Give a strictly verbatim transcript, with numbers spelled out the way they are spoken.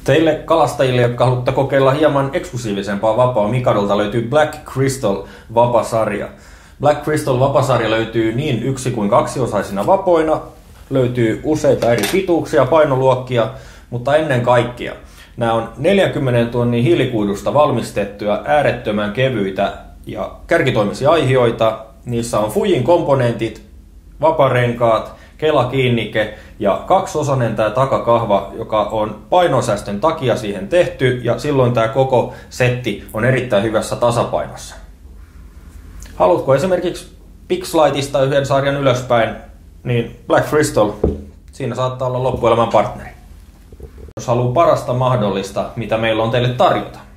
Teille kalastajille, jotka haluatte kokeilla hieman eksklusiivisempaa vapaa, Mikadolta löytyy Black Crystal vapasarja. Black Crystal vapasarja löytyy niin yksi- kuin kaksiosaisina vapoina, löytyy useita eri pituuksia, painoluokkia, mutta ennen kaikkea nämä on neljänkymmenen tonnin hiilikuidusta valmistettuja äärettömän kevyitä ja kärkitoimisia aihioita. Niissä on Fujin komponentit, vaparenkaat, kelakiinnike ja kaksiosainen tämä takakahva, joka on painonsäästön takia siihen tehty, ja silloin tämä koko setti on erittäin hyvässä tasapainossa. Haluatko esimerkiksi Pixlightista yhden sarjan ylöspäin, niin Black Crystal, siinä saattaa olla loppuelämän partneri. Jos haluaa parasta mahdollista, mitä meillä on teille tarjota,